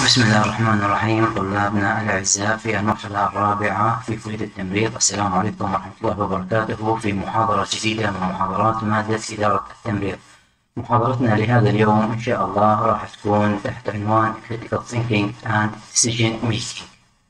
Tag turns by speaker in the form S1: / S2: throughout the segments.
S1: بسم الله الرحمن الرحيم. طلابنا الأعزاء في المرحلة الرابعة في كلية التمريض، السلام عليكم ورحمة الله وبركاته. في محاضرة جديدة من محاضرات مادة إدارة التمريض. محاضرتنا لهذا اليوم إن شاء الله راح تكون تحت عنوان Critical Thinking and Decision Making.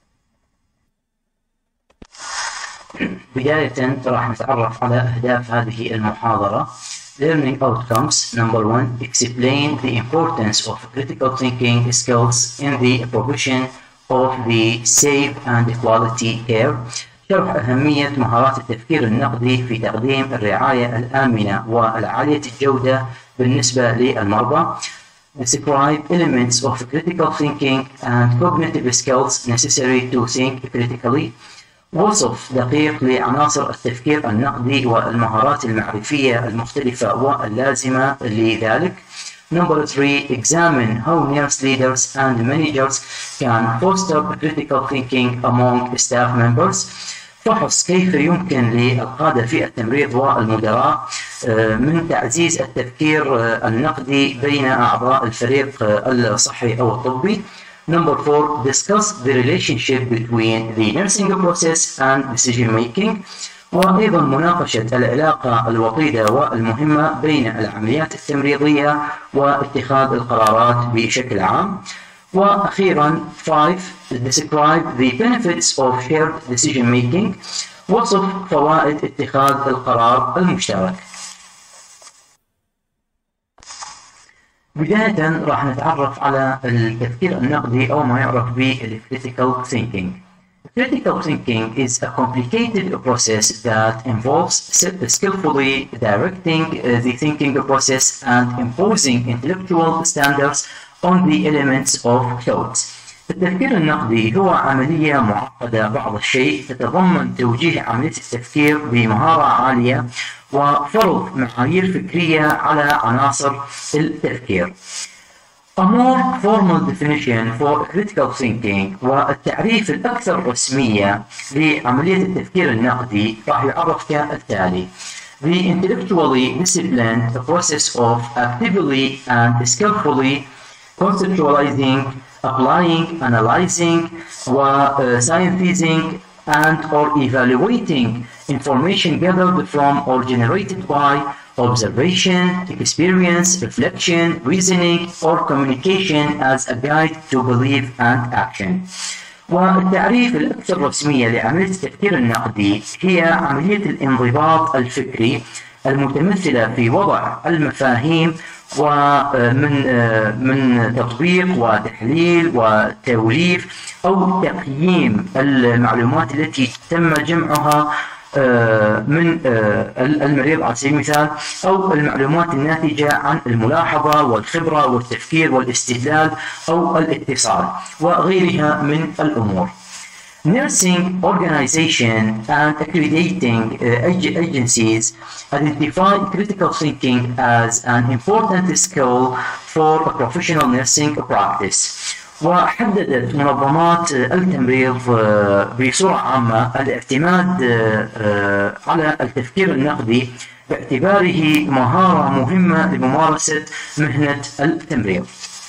S1: بداية راح نتعرف على أهداف هذه المحاضرة. Learning outcomes. Number 1. Explain the importance of critical thinking skills in the provision of the safe and quality care. شرح أهمية مهارات التفكير النقدي في تقديم الرعاية الآمنة والعالية الجودة بالنسبة للمرضى. Describe elements of critical thinking and cognitive skills necessary to think critically. وصف دقيق لعناصر التفكير النقدي والمهارات المعرفية المختلفة واللازمة لذلك. Number 3. Examine how nurse leaders and managers can foster critical thinking among staff members. فحص كيف يمكن للقادة في التمريض والمدراء من تعزيز التفكير النقدي بين أعضاء الفريق الصحي أو الطبي. Number 4. Discuss the relationship between the nursing process and decision making. وأيضا مناقشة العلاقة الوطيدة والمهمة بين العمليات التمريضية واتخاذ القرارات بشكل عام. وأخيرا 5. Describe the benefits of shared decision making. وصف فوائد اتخاذ القرار المشترك. بداية راح نتعرف على التفكير النقدي أو ما يعرف ب critical thinking. Critical thinking is a complicated process that involves skillfully directing the thinking process and imposing intellectual standards on the elements of thought. التفكير النقدي هو عملية معقدة بعض الشيء تتضمن توجيه عملية التفكير بمهارة عالية وفرض معايير فكرية على عناصر التفكير. A more formal definition for critical thinking والتعريف الأكثر رسمية لعملية التفكير النقدي راح يعرف كالتالي: The intellectually disciplined process of actively and skillfully conceptualizing, applying, analyzing, scientizing, and or evaluating information gathered from or generated by observation, experience, reflection, reasoning, or communication as a guide to belief and action. والتعريف الأكثر رسمية لعملية التفكير النقدي هي عملية الانضباط الفكري المتمثلة في وضع المفاهيم ومن تطبيق وتحليل وتوليف أو تقييم المعلومات التي تم جمعها من المريض على سبيل المثال، أو المعلومات الناتجة عن الملاحظة والخبرة والتفكير والاستدلال أو الاتصال وغيرها من الأمور. Nursing organization and accrediting agencies identify critical thinking as an important skill for a professional nursing practice. وحددت منظمات التمريض بصورة عامة الاعتماد على التفكير النقدي باعتباره مهارة مهمة لممارسة مهنة التمريض.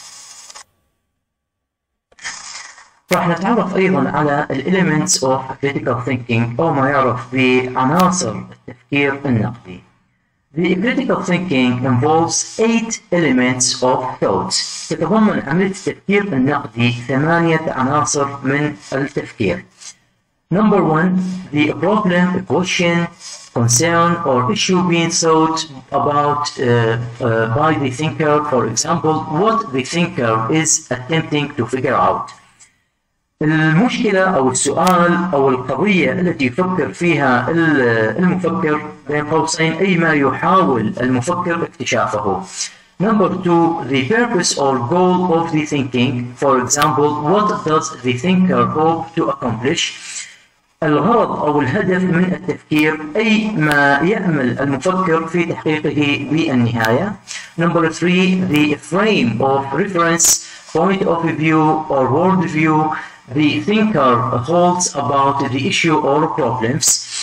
S1: راح نتعرف أيضا على elements of critical thinking أو ما يعرف بعناصر التفكير النقدي. The critical thinking involves 8 elements of thought. تتضمن عملية التفكير النقدي 8 عناصر من التفكير. Number 1. The problem, a question, concern or issue being thought about by the thinker. For example, what the thinker is attempting to figure out. المشكلة أو السؤال أو القضية التي يفكر فيها المفكر بين قوسين أي ما يحاول المفكر اكتشافه. Number 2. The purpose or goal of the thinking. For example, what does the thinker hope to accomplish? الغرض أو الهدف من التفكير أي ما يأمل المفكر في تحقيقه بالنهاية. Number 3. The frame of reference, point of view or world view the thinker holds about the issue or problems.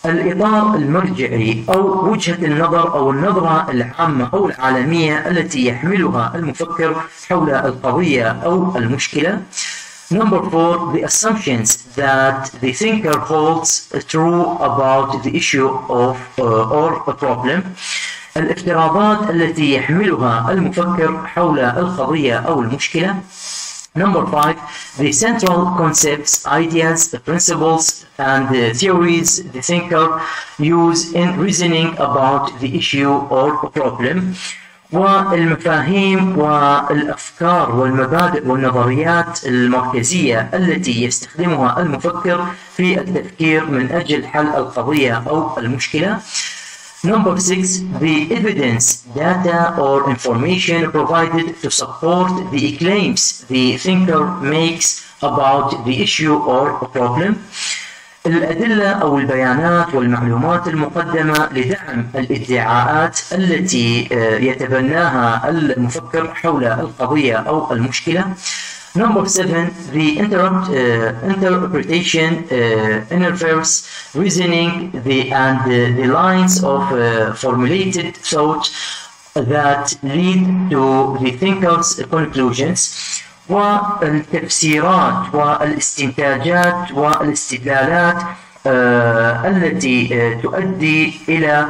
S1: الإطار المرجعي أو وجهة النظر أو النظرة العامة أو العالمية التي يحملها المفكر حول القضية أو المشكلة. Number 4, the assumptions that the thinker holds true about the issue of or a problem. الافتراضات التي يحملها المفكر حول القضية أو المشكلة. Number 5, the central concepts, ideas, the principles, and the theories the thinker use in reasoning about the issue or problem. والمفاهيم والأفكار والمبادئ والنظريات المركزية التي يستخدمها المفكر في التفكير من أجل حل القضية أو المشكلة. Number 6, the evidence, data or information provided to support the claims the thinker makes about the issue or problem. الأدلة أو البيانات والمعلومات المقدمة لدعم الادعاءات التي يتبناها المفكر حول القضية أو المشكلة. Number 7, the interpretation, inference, reasoning, and the lines of formulated thought that lead to the thinker's conclusions. والتفسيرات والاستنتاجات والاستدلالات التي تؤدي إلى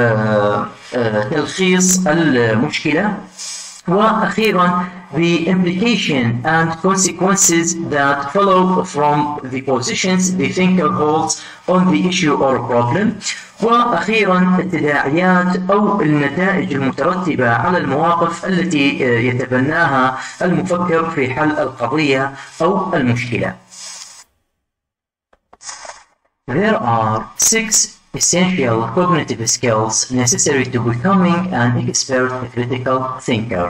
S1: تلخيص المشكلة. وأخيرا the implication and consequences that follow from the positions the thinker holds on the issue or problem. وأخيرا التداعيات أو النتائج المترتبة على المواقف التي يتبناها المفكر في حل القضية أو المشكلة. There are 6 essential cognitive skills necessary to becoming an expert critical thinker.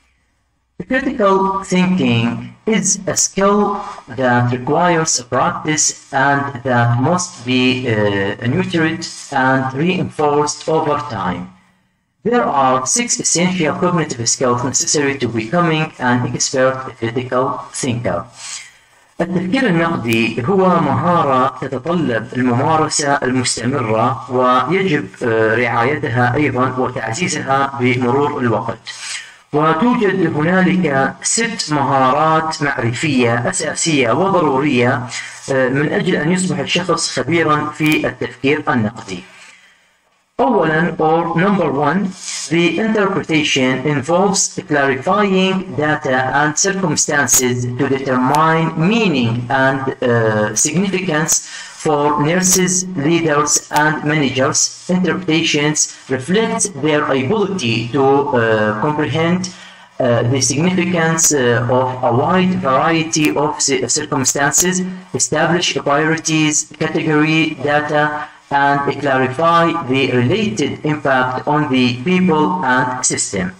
S1: Critical thinking is a skill that requires practice and that must be nurtured and reinforced over time. There are 6 essential cognitive skills necessary to becoming an expert critical thinker. التفكير النقدي هو مهارة تتطلب الممارسة المستمرة ويجب رعايتها أيضا وتعزيزها بمرور الوقت. وتوجد هنالك 6 مهارات معرفية أساسية وضرورية من أجل أن يصبح الشخص خبيرا في التفكير النقدي. أولا or number 1, the interpretation involves clarifying data and circumstances to determine meaning and significance for nurses, leaders, and managers. Interpretations reflect their ability to comprehend the significance of a wide variety of circumstances, establish priorities, category data, and clarify the related impact on the people and system.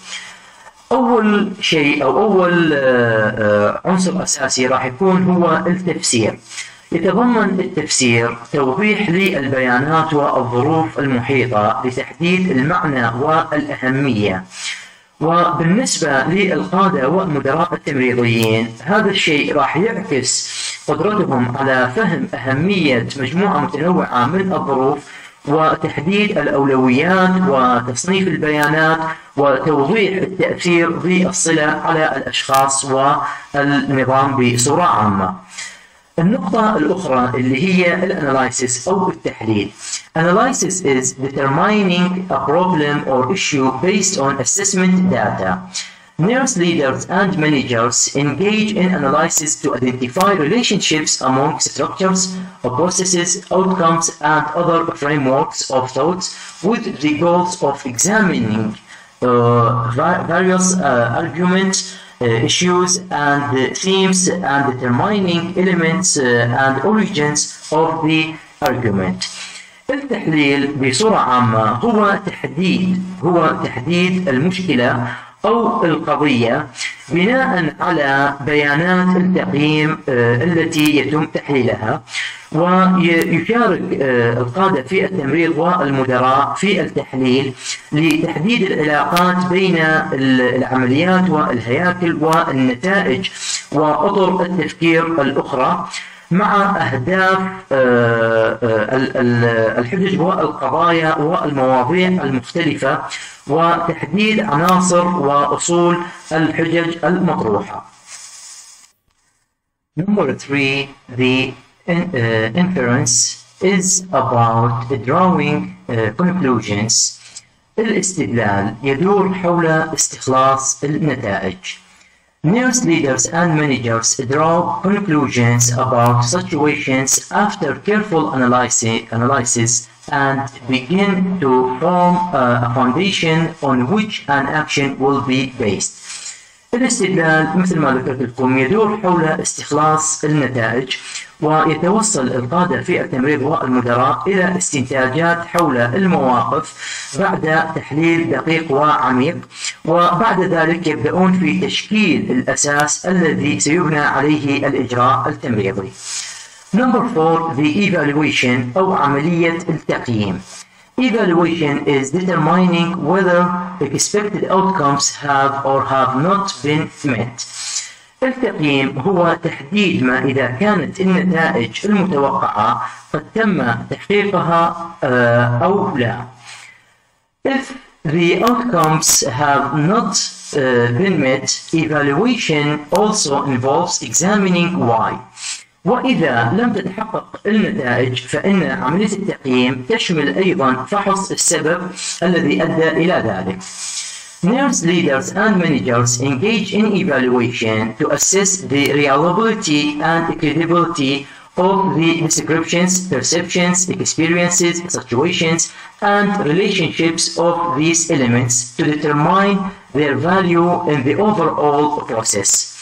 S1: أول شيء أو أول عنصر أساسي راح يكون هو التفسير. يتضمن التفسير توضيح للبيانات والظروف المحيطة لتحديد المعنى والأهمية. وبالنسبة للقادة والمدراء التمريضيين هذا الشيء راح يعكس قدرتهم على فهم أهمية مجموعة متنوعة من الظروف وتحديد الأولويات وتصنيف البيانات وتوضيح التأثير ذي الصلة على الأشخاص والنظام بصورة عامة. النقطة الأخرى اللي هي الاناليسيس أو التحليل. Analysis is determining a problem or issue based on assessment data. Nurse leaders and managers engage in analysis to identify relationships among structures, processes, outcomes, and other frameworks of thoughts with the goals of examining various arguments, issues, and themes and determining elements and origins of the argument. التحليل بصورة عامة هو تحديد المشكلة أو القضية بناء على بيانات التقييم التي يتم تحليلها. ويشارك القادة في التمريض والمدراء في التحليل لتحديد العلاقات بين العمليات والهياكل والنتائج وأطر التفكير الأخرى. مع أهداف الحجج والقضايا والمواضيع المختلفة وتحديد عناصر وأصول الحجج المطروحة. Number 3, the inference is about drawing conclusions. الاستدلال يدور حول استخلاص النتائج. News leaders and managers draw conclusions about situations after careful analysis and begin to form a foundation on which an action will be based. الاستدلال مثل ما ذكرت لكم يدور حول استخلاص النتائج، ويتوصل القادة في التمريض والمدراء إلى استنتاجات حول المواقف بعد تحليل دقيق وعميق، وبعد ذلك يبدأون في تشكيل الأساس الذي سيبنى عليه الإجراء التمريضي. Number 4, the evaluation أو عملية التقييم. Evaluation is determining whether expected outcomes have or have not been met. التقييم هو تحديد ما إذا كانت النتائج المتوقعة قد تم تحقيقها أو لا. If the outcomes have not been met, evaluation also involves examining why. وإذا لم تتحقق النتائج فإن عملية التقييم تشمل أيضا فحص السبب الذي أدى إلى ذلك. Nurse leaders and managers engage in evaluation to assess the reliability and credibility of the descriptions, perceptions, experiences, situations, and relationships of these elements to determine their value in the overall process.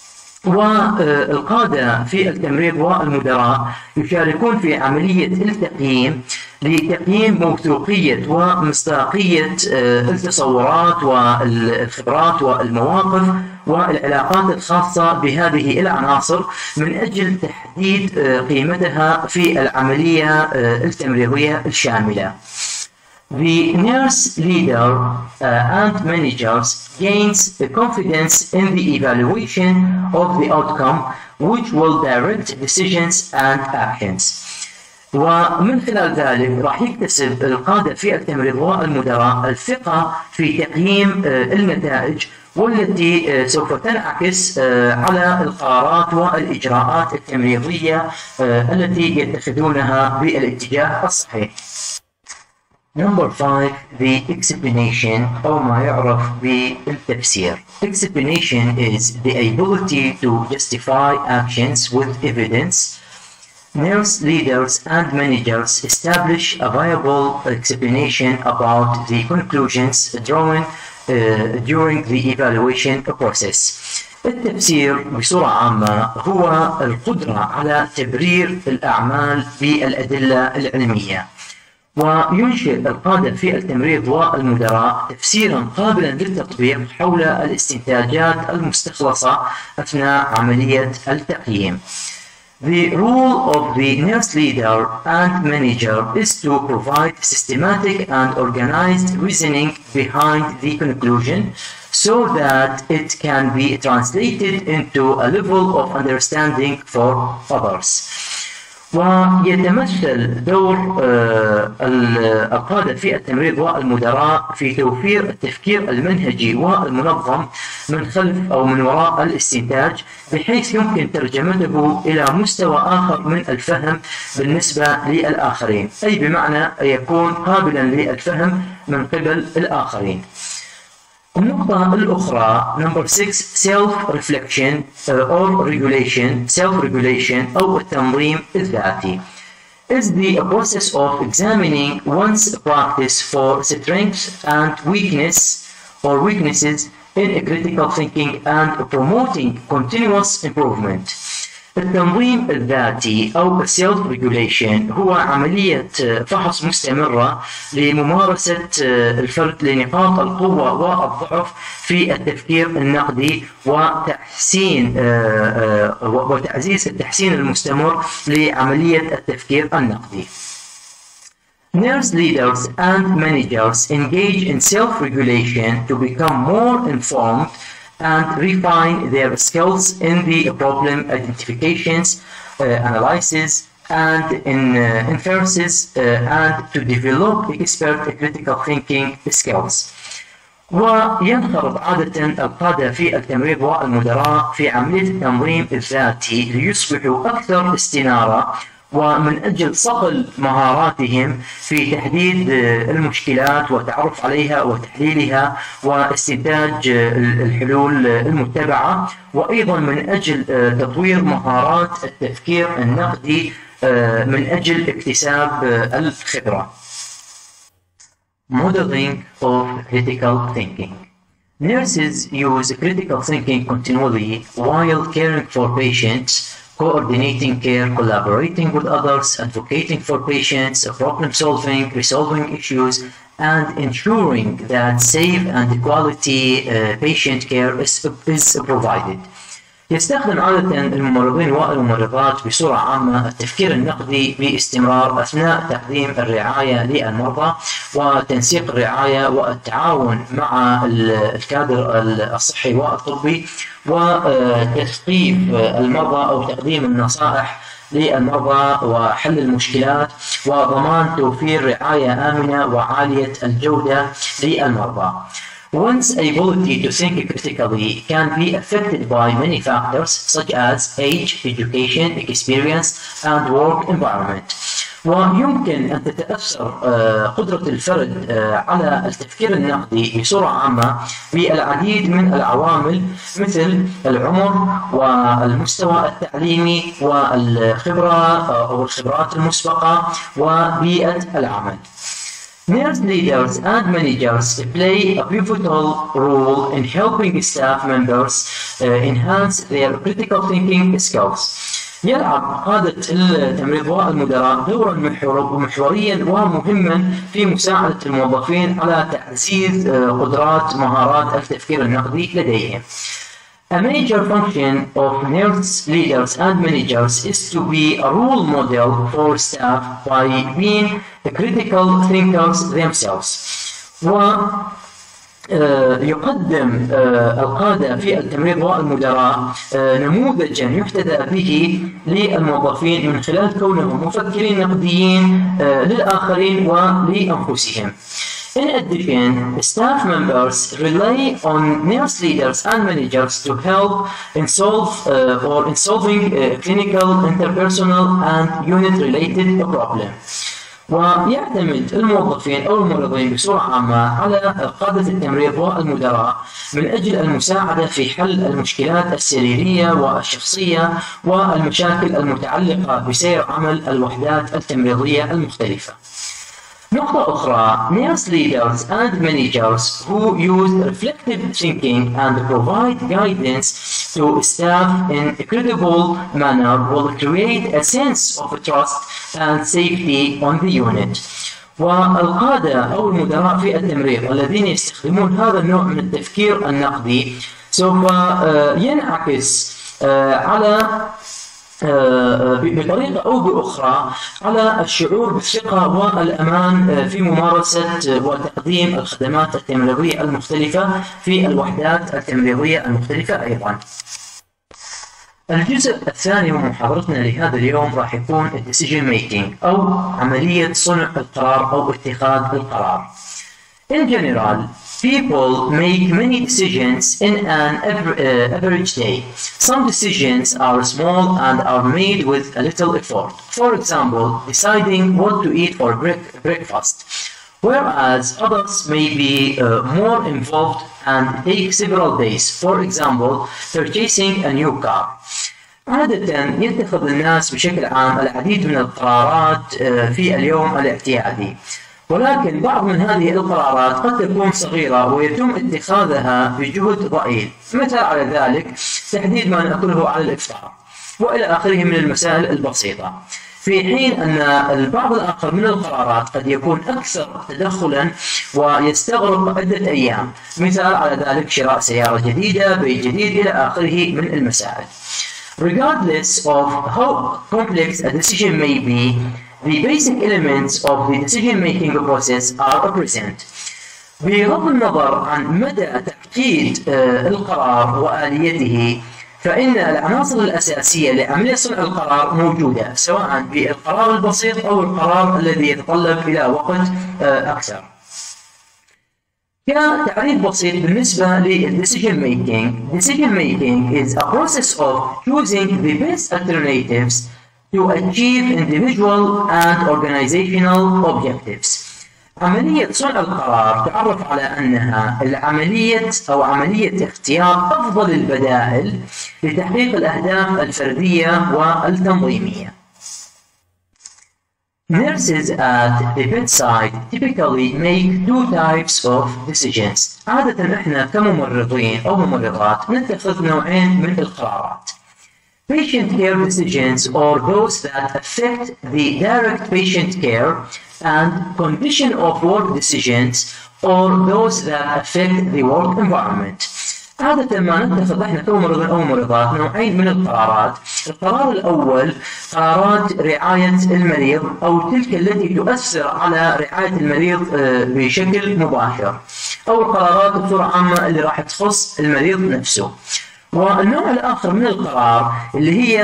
S1: والقادة في التمريض والمدراء يشاركون في عملية التقييم لتقييم موثوقية ومصداقية التصورات والخبرات والمواقف والعلاقات الخاصة بهذه العناصر من أجل تحديد قيمتها في العملية التمريضية الشاملة. The nurse leader and managers gains confidence in the evaluation of the outcome, which will direct decisions and actions. ومن خلال ذلك راح يكتسب القادة في التمريض والمدراء الثقة في تقييم النتائج والتي سوف تنعكس على القرارات والإجراءات التمريضية التي يتخذونها بالاتجاه الصحيح. Number 5, the explanation أو ما يعرف بالتفسير. Explanation is the ability to justify actions with evidence. Nurse leaders and managers establish a viable explanation about the conclusions drawn during the evaluation process. التفسير بصورة عامة هو القدرة على تبرير الأعمال بالأدلة العلمية. وينشئ القادة في التمريض والمدراء تفسيرا قابلا للتطبيق حول الاستنتاجات المستخلصة أثناء عملية التقييم. The role of the nurse leader and manager is to provide systematic and organized reasoning behind the conclusion so that it can be translated into a level of understanding for others. ويتمثل دور القادة في التمريض والمدراء في توفير التفكير المنهجي والمنظم من خلف أو من وراء الاستنتاج بحيث يمكن ترجمته إلى مستوى آخر من الفهم بالنسبة للآخرين، أي بمعنى يكون قابلا للفهم من قبل الآخرين. النقطة الأخرى number 6 self-reflection or regulation self-regulation أو التنظيم الذاتي is the process of examining one's practice for strengths and weaknesses in critical thinking and promoting continuous improvement. التنظيم الذاتي أو self regulation هو عملية فحص مستمرة لممارسة الفرد لنقاط القوة والضعف في التفكير النقدي وتعزيز التحسين المستمر لعملية التفكير النقدي. Nurse leaders and managers engage in self-regulation to become more informed and refine their skills in the problem identifications, analysis, and in inferences, and to develop expert critical thinking skills. وينخرط عادة القادة في التمريض والمدراء في عملية التنظيم الذاتي ليصبحوا أكثر استنارة، ومن أجل صقل مهاراتهم في تحديد المشكلات والتعرف عليها وتحليلها واستنتاج الحلول المتبعة، وأيضا من أجل تطوير مهارات التفكير النقدي من أجل اكتساب الخبرة. Modeling of critical thinking. Nurses use critical thinking continually while caring for patients, coordinating care, collaborating with others, advocating for patients, problem solving, resolving issues, and ensuring that safe and quality patient care is provided. يستخدم عادة الممرضين والممرضات بصورة عامة التفكير النقدي باستمرار أثناء تقديم الرعاية للمرضى وتنسيق الرعاية والتعاون مع الكادر الصحي والطبي وتثقيف المرضى أو تقديم النصائح للمرضى وحل المشكلات وضمان توفير رعاية آمنة وعالية الجودة للمرضى. One's ability to think critically can be affected by many factors such as age, education, experience, and work environment. ويمكن أن تتأثر قدرة الفرد على التفكير النقدي بصورة عامة بالعديد من العوامل مثل العمر والمستوى التعليمي والخبرة أو الخبرات المسبقة وبيئة العمل. Nurse leaders and managers play a pivotal role in helping staff members enhance their critical thinking skills. يلعب قادة التمريض والمدراء دورا محوريا ومهما في مساعدة الموظفين على تعزيز قدرات مهارات التفكير النقدي لديهم. A major function of nurse leaders and managers is to be a role model for staff by being critical thinkers themselves. ويقدم القادة في التمريض والمدراء نموذجا يحتذى به للموظفين من خلال كونهم مفكرين نقديين للآخرين ولأنفسهم. In addition, staff members rely on nurse leaders and managers to help in solving clinical, interpersonal, and unit-related problems. ويعتمد الموظفين أو الممرضين بصورة عامة على قادة التمريض والمدراء من أجل المساعدة في حل المشكلات السريرية والشخصية والمشاكل المتعلقة بسير عمل الوحدات التمريضية المختلفة. نقطة أخرى, nurse leaders and managers who use reflective thinking and provide guidance to staff in a credible manner will create a sense of trust and safety on the unit. والقادة أو المدراء في التمريض الذين يستخدمون هذا النوع من التفكير النقدي سوف ينعكس على بطريقة أو بأخرى على الشعور بالثقة والأمان في ممارسة وتقديم الخدمات التمريضية المختلفة في الوحدات التمريضية المختلفة أيضا. الجزء الثاني من محاضرتنا لهذا اليوم راح يكون decision making أو عملية صنع القرار أو اتخاذ القرار. In general, people make many decisions in an average day. Some decisions are small and are made with a little effort. For example, deciding what to eat for breakfast. Whereas others may be more involved and take several days. For example, purchasing a new car. عادة يتخذ الناس بشكل عام العديد من القرارات في اليوم الاعتيادي. ولكن بعض من هذه القرارات قد تكون صغيرة ويتم اتخاذها بجهد ضئيل. مثال على ذلك تحديد ما نأكله على الإفطار وإلى آخره من المسائل البسيطة، في حين أن البعض الآخر من القرارات قد يكون أكثر تدخلا ويستغرق عدة أيام. مثال على ذلك شراء سيارة جديدة، بيت جديد إلى آخره من المسائل. Regardless of how complex a decision may be, the basic elements of the decision-making process are present. بغض النظر عن مدى تفقيد القرار وآليته، فإن العناصر الأساسية لعملية صنع القرار موجودة، سواء بالقرار البسيط أو القرار الذي يتطلب إلى وقت أكثر. كتعريف بسيط بالنسبة للديسيجن ميكينج. Decision making is a process of choosing the best alternatives to achieve individual and organizational objectives. عملية صنع القرار تعرف على أنها عملية اختيار أفضل البدائل لتحقيق الأهداف الفردية والتنظيمية. Nurses at the bedside typically make two types of decisions. عادة احنا كممرضين أو ممرضات نتخذ نوعين من القرارات. Patient care decisions or those that affect the direct patient care, and condition of work decisions or those that affect the work environment. عادة ما نتخذ احنا كممرضين او ممرضات نوعين من القرارات. القرار الاول قرارات رعاية المريض او تلك التي تؤثر على رعاية المريض بشكل مباشر، او القرارات بصورة عامة اللي راح تخص المريض نفسه. والنوع الآخر من القرار اللي هي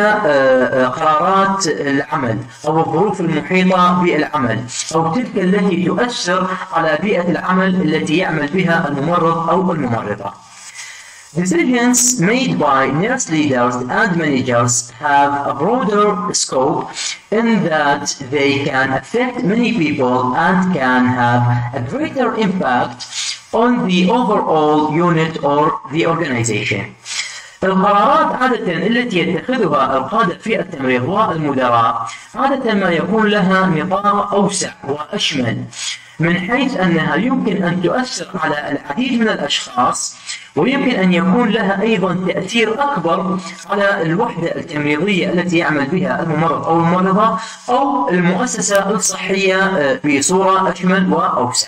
S1: قرارات العمل أو الظروف المحيطة بالعمل، أو تلك التي تؤثر على بيئة العمل التي يعمل بها الممرض أو الممرضة. Decisions made by nurse leaders and managers have a broader scope in that they can affect many people and can have a greater impact on the overall unit or the organization. القرارات عادة التي يتخذها القادة في التمريض والمدراء عادة ما يكون لها نطاق أوسع وأشمل، من حيث أنها يمكن أن تؤثر على العديد من الأشخاص، ويمكن أن يكون لها أيضا تأثير أكبر على الوحدة التمريضية التي يعمل بها الممرض أو الممرضة أو المؤسسة الصحية بصورة أشمل وأوسع.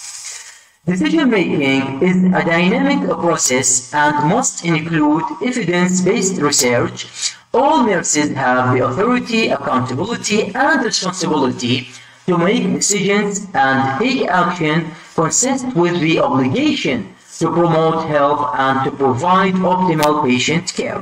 S1: Decision making is a dynamic process and must include evidence-based research. All nurses have the authority, accountability, and responsibility to make decisions and take action consistent with the obligation to promote health and to provide optimal patient care.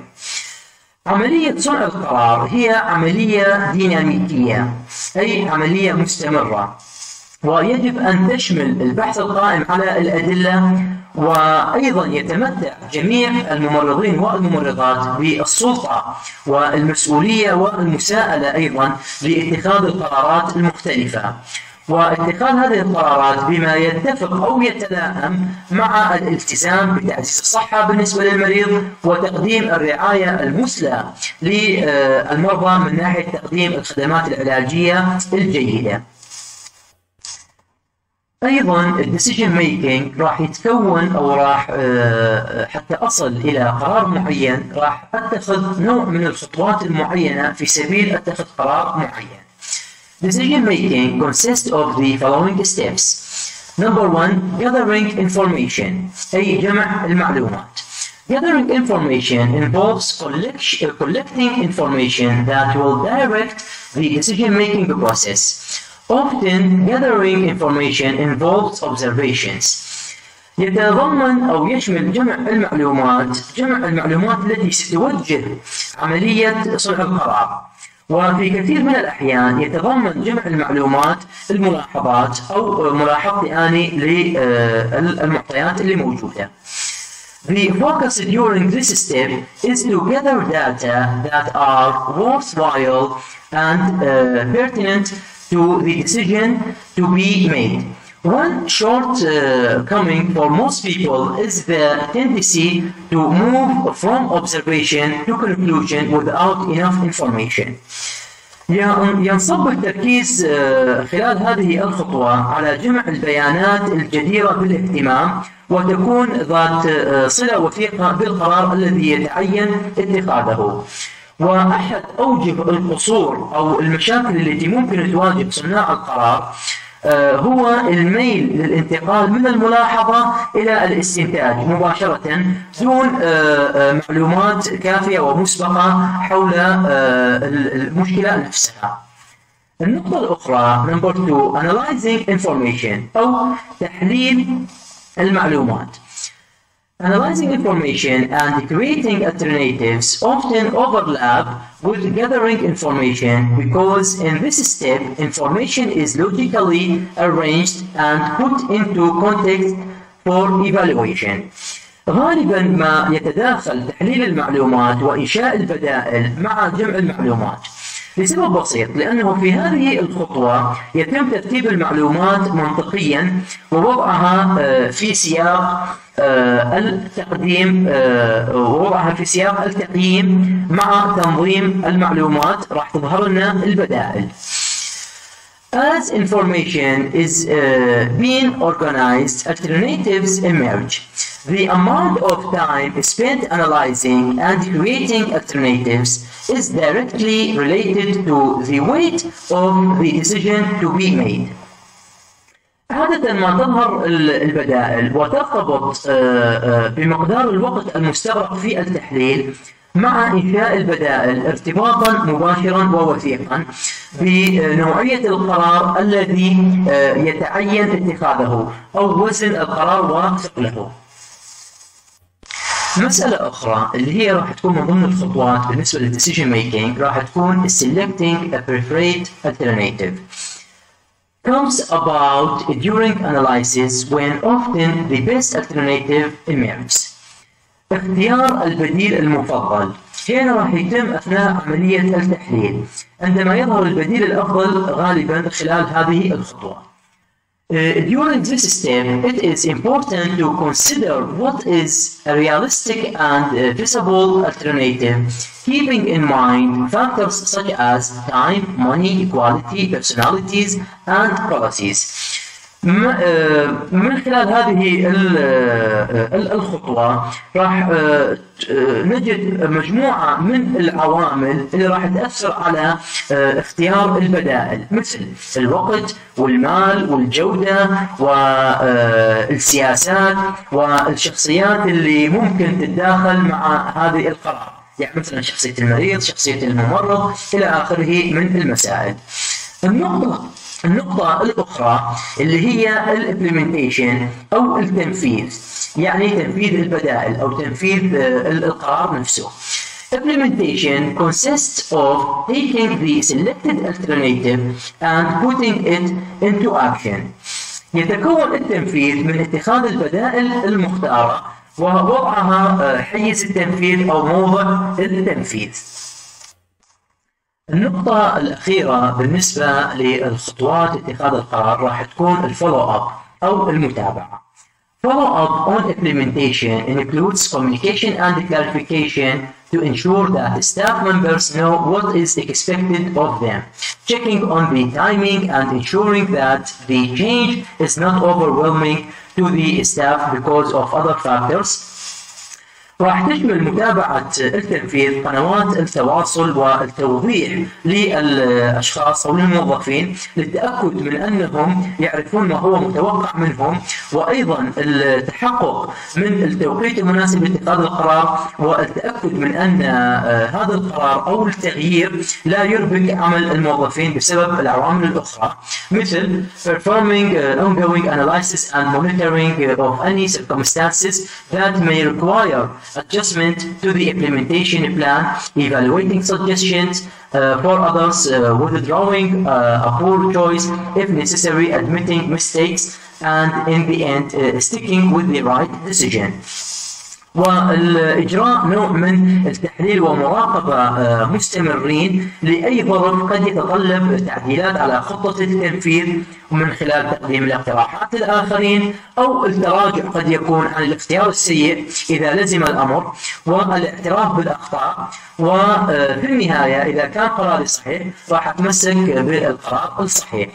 S1: عملية صنع القرار هي عملية ديناميكية، أي عملية مستمرة، ويجب أن تشمل البحث القائم على الأدلة، وأيضا يتمتع جميع الممرضين والممرضات بالسلطة والمسؤولية والمساءلة أيضا لاتخاذ القرارات المختلفة، واتخاذ هذه القرارات بما يتفق أو يتلائم مع الالتزام بتعزيز الصحة بالنسبة للمريض وتقديم الرعاية المثلى للمرضى من ناحية تقديم الخدمات العلاجية الجيدة. أيضا الديسيجن ميكينج راح يتكون أو راح حتى أصل إلى قرار معين راح أتخذ نوع من الخطوات المعينة في سبيل أتخذ قرار معين. Decision making consists of the following steps. Number one, gathering information، أي جمع المعلومات. Gathering information involves collecting information that will direct the decision-making process. Often, gathering information involves observations. يتضمن أو يشمل جمع المعلومات التي ستوجه عملية صنع القرار. وفي كثير من الأحيان يتضمن جمع المعلومات الملاحظات أو ملاحظتي أني للمعطيات اللي موجودة. The focus during this step is to gather data that are worthwhile and pertinent to the decision to be made. One shortcoming for most people is the tendency to move from observation to conclusion without enough information. ينصب التركيز خلال هذه الخطوة على جمع البيانات الجديرة بالاهتمام وتكون ذات صلة وثيقة بالقرار الذي يتعين اتخاذه. وأحد أوجه القصور أو المشاكل التي ممكن تواجه صناع القرار هو الميل للانتقال من الملاحظة إلى الاستنتاج مباشرة دون معلومات كافية ومسبقة حول المشكلة نفسها. النقطة الأخرى number 2 analyzing information أو تحليل المعلومات. Analyzing information and creating alternatives often overlap with gathering information because in this step information is logically arranged and put into context for evaluation. غالبا ما يتداخل تحليل المعلومات وإنشاء البدائل مع جمع المعلومات لسبب بسيط، لأنه في هذه الخطوة يتم ترتيب المعلومات منطقيا ووضعها في سياق التقديم التقييم مع تنظيم المعلومات. راح تظهر لنا البدائل. As information is being organized, alternatives emerge. The amount of time spent analyzing and creating alternatives is directly related to the weight of the decision to be made. عادة ما تظهر البدائل وترتبط بمقدار الوقت المستغرق في التحليل مع إنشاء البدائل ارتباطا مباشرا ووثيقا بنوعية القرار الذي يتعين اتخاذه أو وزن القرار وثقله. مسألة أخرى اللي هي راح تكون من ضمن الخطوات بالنسبة للديسيجن ميكينج راح تكون selecting a preferred alternative. Comes about during analysis when often the best alternative emerges. اختيار البديل المفضل هنا راح يتم أثناء عملية التحليل عندما يظهر البديل الأفضل غالبا خلال هذه الخطوة. During this step, it is important to consider what is a realistic and feasible alternative, keeping in mind factors such as time, money, quality, personalities, and policies. من خلال هذه الخطوة راح نجد مجموعة من العوامل اللي راح تأثر على اختيار البدائل مثل الوقت والمال والجودة والسياسات والشخصيات اللي ممكن تتداخل مع هذه القرار، يعني مثلا شخصية المريض، شخصية الممرض إلى آخره من المسائل. النقطة الأخرى اللي هي الإمبلمنتيشن أو التنفيذ، يعني تنفيذ البدائل أو تنفيذ القرار نفسه. Implementation consists of taking the selected alternative and putting it into action. يتكون التنفيذ من اتخاذ البدائل المختارة ووضعها حيز التنفيذ أو موضع التنفيذ. النقطة الأخيرة بالنسبة للخطوات اتخاذ القرار راح تكون الفولو أب أو المتابعة. Follow up on implementation includes communication and clarification to ensure that staff members know what is expected of them, checking on the timing and ensuring that the change is not overwhelming to the staff because of other factors. راح تشمل متابعة التنفيذ، قنوات التواصل والتوضيح للأشخاص أو للموظفين للتأكد من أنهم يعرفون ما هو متوقع منهم، وأيضا التحقق من التوقيت المناسب لاتخاذ القرار والتأكد من أن هذا القرار أو التغيير لا يربك عمل الموظفين بسبب العوامل الأخرى مثل performing ongoing analysis and monitoring of any circumstances that may require adjustment to the implementation plan, evaluating suggestions for others, withdrawing a poor choice if necessary, admitting mistakes, and in the end sticking with the right decision. والإجراء نوع من التحليل ومراقبة مستمرين لأي ظرف قد يتطلب تعديلات على خطة التنفيذ من خلال تقديم الاقتراحات للآخرين أو التراجع قد يكون عن الاختيار السيء إذا لزم الأمر والاعتراف بالأخطاء. وفي النهاية إذا كان قراري صحيح راح أتمسك بالقرار الصحيح.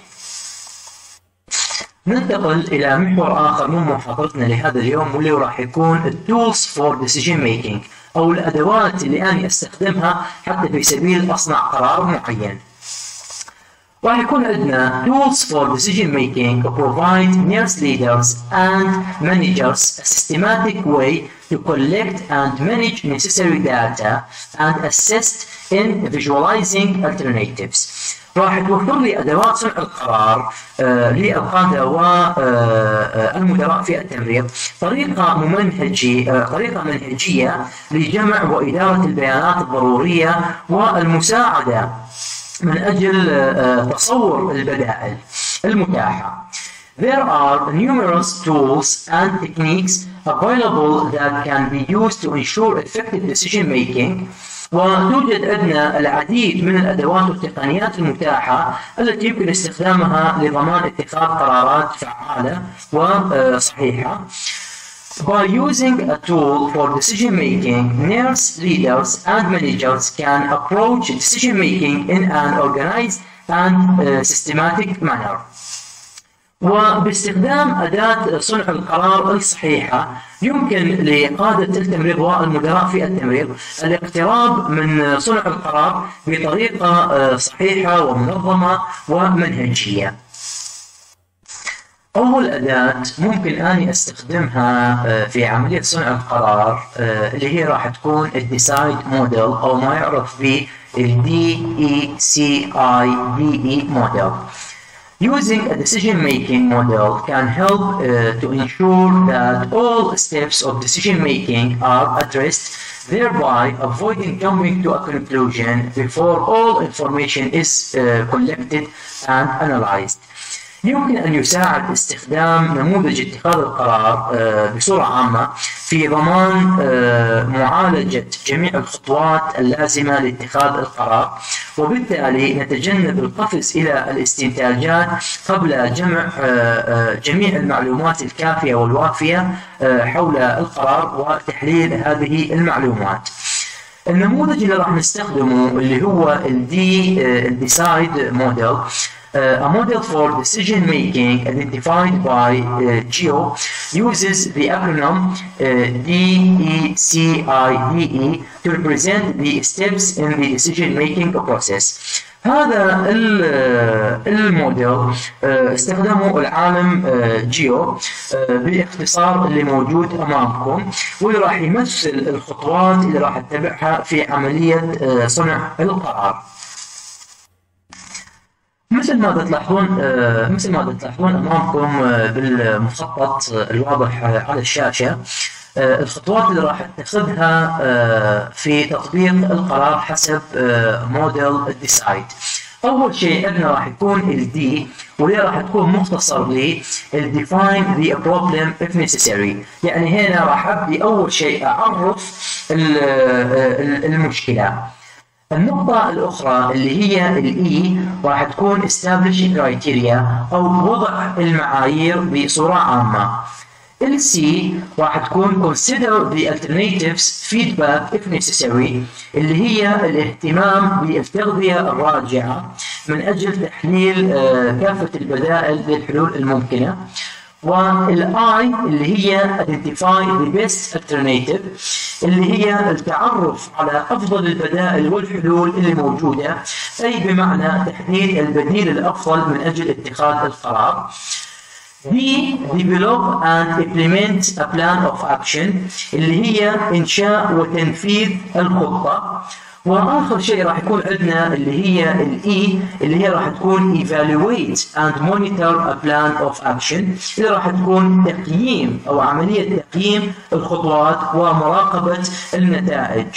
S1: ننتقل إلى محور آخر من محاضرتنا لهذا اليوم واللي راح يكون Tools for Decision Making أو الأدوات اللي أنا أستخدمها حتى في سبيل أصنع قرار معين. راح يكون عندنا Tools for Decision Making provide nurse leaders and managers a systematic way to collect and manage necessary data and assist in visualizing alternatives. راح توفر لي ادوات صنع القرار للقاده والمدراء في التمريض طريقه منهجيه لجمع واداره البيانات الضروريه والمساعده من اجل تصور البدائل المتاحه. There are numerous tools and techniques available that can be used to ensure effective decision making. وتوجد عندنا العديد من الأدوات والتقنيات المتاحة التي يمكن استخدامها لضمان اتخاذ قرارات فعالة وصحيحة. By using a tool for decision making, nurse leaders and managers can approach decision making in an organized and systematic manner. وباستخدام أداة صنع القرار الصحيحة يمكن لقادة التمريض والمدراء في التمريض الاقتراب من صنع القرار بطريقة صحيحة ومنظمة ومنهجية. أول أداة ممكن أني أستخدمها في عملية صنع القرار اللي هي راح تكون الديسايد موديل أو ما يعرف ب DECIDE model. Using a decision-making model can help to ensure that all steps of decision-making are addressed, thereby avoiding jumping to a conclusion before all information is collected and analyzed. يمكن أن يساعد استخدام نموذج اتخاذ القرار بصورة عامة في ضمان معالجة جميع الخطوات اللازمة لاتخاذ القرار، وبالتالي نتجنب القفز إلى الاستنتاجات قبل جمع جميع المعلومات الكافية والوافية حول القرار وتحليل هذه المعلومات. النموذج اللي راح نستخدمه اللي هو الديسايد موديل a model for decision making identified by GEO uses the acronym DECIDE to represent the steps in the decision making process. هذا الموديل استخدمه العالم جيو باختصار اللي موجود امامكم، واللي راح يمثل الخطوات اللي راح تتبعها في عملية صنع القرار. مثل ما تلاحظون امامكم بالمخطط الواضح على الشاشه الخطوات اللي راح تتخذها في تطبيق القرار حسب موديل الديسايد. اول شيء عندنا راح يكون الدي، واللي راح تكون مختصر ل define the problem if necessary. يعني هنا راح ابدي اول شيء اعرف المشكله. النقطة الأخرى اللي هي الإي راح تكون establish criteria أو وضع المعايير بصورة عامة. السي راح تكون consider the alternatives feedback if necessary اللي هي الاهتمام بالتغذية الراجعة من أجل تحليل كافة البدائل للحلول الممكنة. والاي اللي هي identify the best alternative اللي هي التعرف على افضل البدائل والحلول اللي موجوده، اي بمعنى تحديد البديل الافضل من اجل اتخاذ القرار. B develop and implement a plan of action اللي هي انشاء وتنفيذ الخطه. واخر شيء راح يكون عندنا اللي هي الاي اللي هي راح تكون evaluate and monitor a plan of action اللي راح تكون تقييم او عمليه تقييم الخطوات ومراقبه النتائج.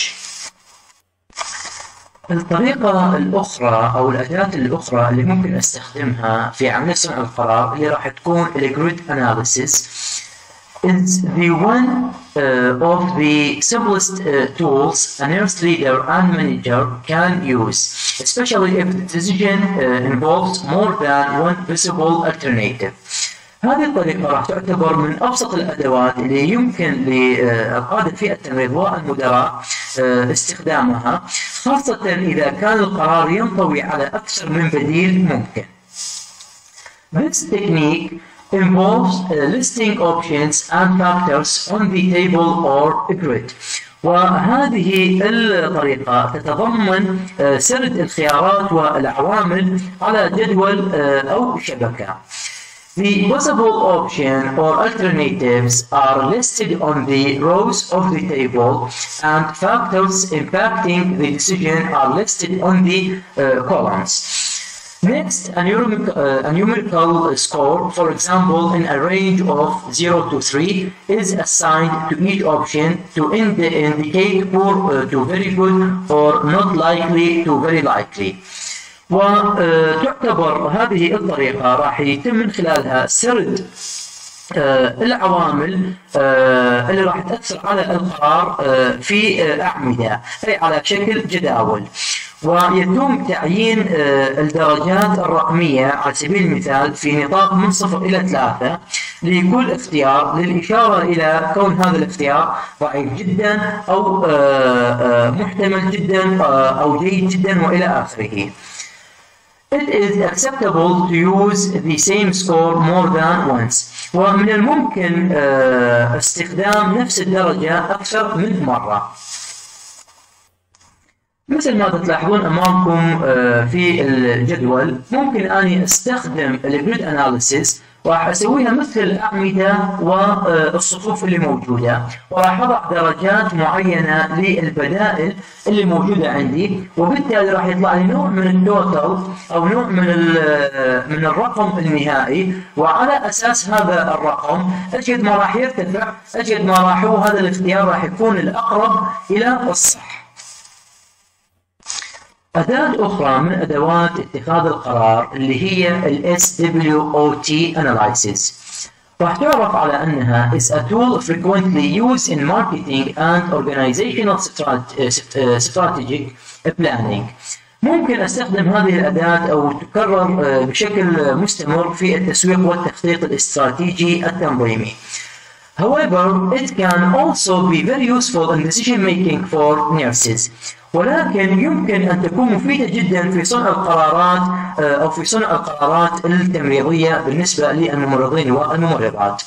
S1: الطريقه الاخرى او الاداه الاخرى اللي ممكن استخدمها في عمليه صنع القرار اللي راح تكون الجريد اناليسيس is the one of the simplest tools a nurse leader and manager can use, especially if the decision involves more than one visible alternative. هذه الطريقة راح تعتبر من أبسط الأدوات اللي يمكن لقادة فئة التمريض والمدراء استخدامها، خاصة إذا كان القرار ينطوي على أكثر من بديل ممكن. This technique involves listing options and factors on the table or grid. وهذه الطريقة تتضمن سرد الخيارات والعوامل على جدول أو شبكة. The possible option or alternatives are listed on the rows of the table, and factors impacting the decision are listed on the columns. Next, a numerical score, for example, in a range of 0 to 3, is assigned to each option to indicate poor to very good or not likely to very likely. وتعتبر هذه الطريقة راح يتم من خلالها سرد العوامل اللي راح تأثر على القرار في أعمدة، أي على شكل جداول. ويتم تعيين الدرجات الرقمية على سبيل المثال في نطاق من 0 إلى 3 لكل اختيار، للإشارة إلى كون هذا الاختيار ضعيف جدا أو محتمل جدا أو جيد جدا وإلى آخره. It is acceptable to use the same score more than once. ومن الممكن استخدام نفس الدرجة أكثر من مرة. مثل ما تلاحظون أمامكم في الجدول، ممكن أني أستخدم الجريد أناليسيس وراح أسويها مثل الأعمدة والصفوف اللي موجودة، وراح أضع درجات معينة للبدائل اللي موجودة عندي، وبالتالي راح يطلع لي نوع من التوتال أو نوع من الرقم النهائي، وعلى أساس هذا الرقم أجد ما راح يرتفع، أجد ما راح هو هذا الاختيار راح يكون الأقرب إلى الصح. أداة أخرى من أدوات اتخاذ القرار اللي هي ال SWOT Analysis، راح تعرف على أنها is a tool frequently used in marketing and organizational strategic planning. ممكن أستخدم هذه الأداة أو تكرر بشكل مستمر في التسويق والتخطيط الاستراتيجي التنظيمي. However, it can also be very useful in decision making for nurses. ولكن يمكن أن تكون مفيدة جدا في صنع القرارات أو في صنع القرارات التمريضية بالنسبة للممرضين والممرضات.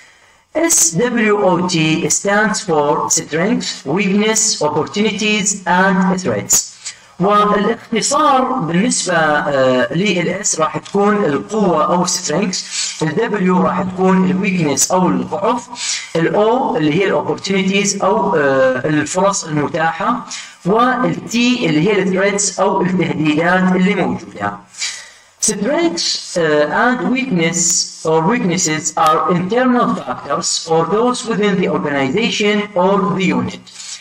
S1: SWOT stands for Strengths, Weakness, Opportunities and Threats. والاختصار بالنسبة للS راح تكون القوة أو strength، الW راح تكون الweakness أو الضعف، الO اللي هي opportunities أو الفرص المتاحة، والT اللي هي threats أو التهديدات اللي موجودة. Strengths and weaknesses are internal factors or those within the organization or the unit.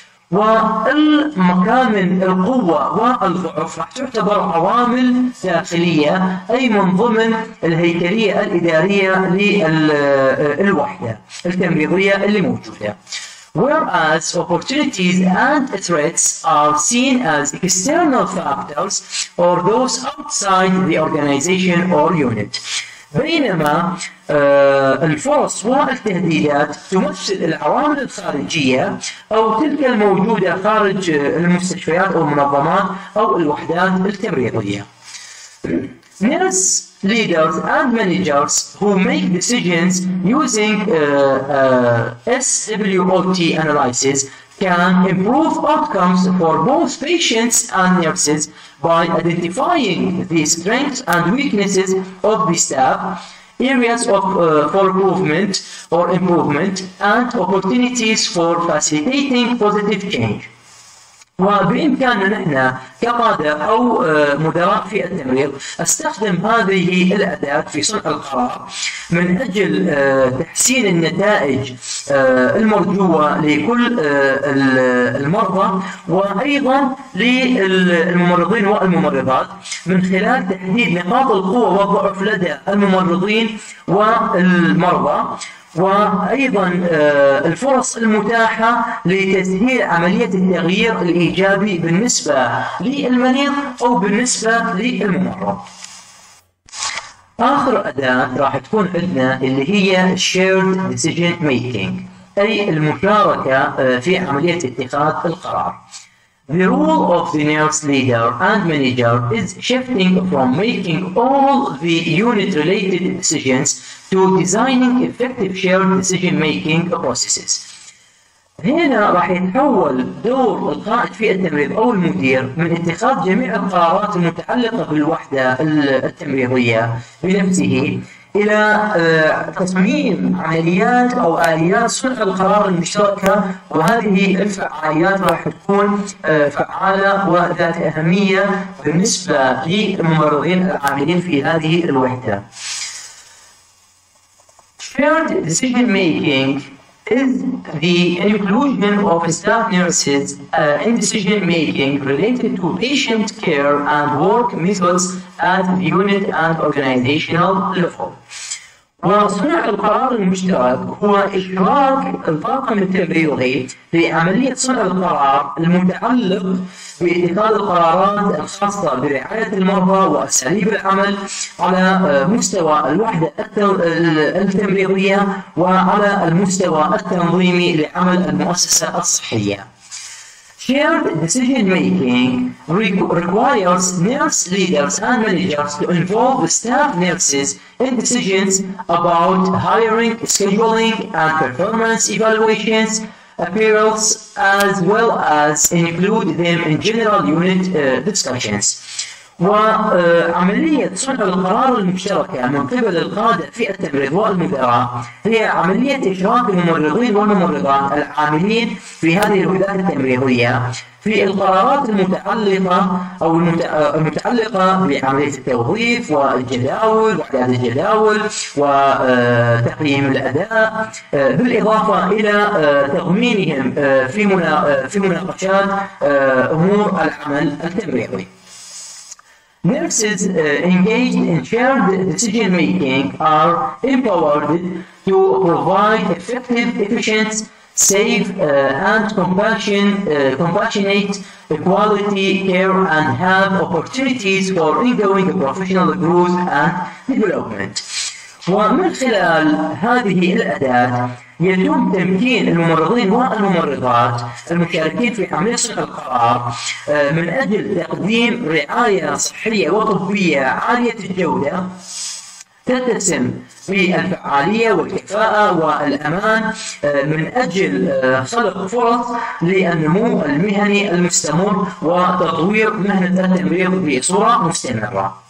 S1: والمكامن القوة والضعف راح تعتبر عوامل داخلية، أي من ضمن الهيكلية الإدارية للوحدة التمريضية اللي موجودة. Whereas opportunities and threats are seen as external factors or those outside the organization or unit. بينما الفرص والتهديدات تمثل العوامل الخارجية أو تلك الموجودة خارج المستشفيات أو المنظمات أو الوحدات التمريضية. Nurse leaders and managers who make decisions using SWOT analysis can improve outcomes for both patients and nurses by identifying the strengths and weaknesses of the staff, areas for improvement, and opportunities for facilitating positive change. وبإمكاننا نحن كقادة أو مدراء في التمريض استخدم هذه الأداة في صنع القرار من أجل تحسين النتائج المرجوة لكل المرضى وأيضا للممرضين والممرضات من خلال تحديد نقاط القوة والضعف لدى الممرضين والمرضى، وأيضا الفرص المتاحة لتسهيل عملية التغيير الإيجابي بالنسبة للمريض أو بالنسبة للممرض. آخر أداة راح تكون عندنا اللي هي Shared Decision Making، أي المشاركة في عملية اتخاذ القرار. The role of the nurse leader and manager is shifting from making all the unit-related decisions to designing effective shared decision-making processes. هنا راح يتحول دور القائد في التمريض أو المدير من اتخاذ جميع القرارات المتعلقة بالوحدة التمريضية بنفسه
S2: إلى تصميم عمليات أو آليات صنع القرار المشتركة، وهذه الفعاليات راح تكون فعالة وذات أهمية بالنسبة للممرضين العاملين في هذه الوحدة. Shared decision making is the inclusion of staff nurses in decision making related to patient care and work methods at the unit and organizational level. وصنع القرار المشترك هو إشراك الطاقم التمريضي في عملية صنع القرار المتعلق باتخاذ القرارات الخاصة برعاية المرضى وأساليب العمل على مستوى الوحدة التمريضية وعلى المستوى التنظيمي لعمل المؤسسة الصحية. Shared decision making requires nurse leaders and managers to involve staff nurses in decisions about hiring, scheduling, and performance evaluations, appeals, as well as include them in general unit discussions. وعملية صنع القرار المشتركة من قبل القادة في التمريض والمدراء هي عملية إشراك الممرضين والممرضات العاملين في هذه الوحدات التمريضية في القرارات المتعلقة بعملية التوظيف والجداول وإعداد الجداول وتقييم الأداء، بالإضافة إلى تضمينهم في مناقشات أمور العمل التمريضي. Nurses engaged in shared decision making are empowered to provide effective, efficient, safe, and compassionate quality care and have opportunities for ongoing professional growth and development. ومن خلال هذه الأداة يتم تمكين الممرضين والممرضات المشاركين في عملية صنع القرار من أجل تقديم رعاية صحية وطبية عالية الجودة تتسم بالفعالية والكفاءة والأمان من أجل خلق فرص للنمو المهني المستمر وتطوير مهنة التمريض بصورة مستمرة.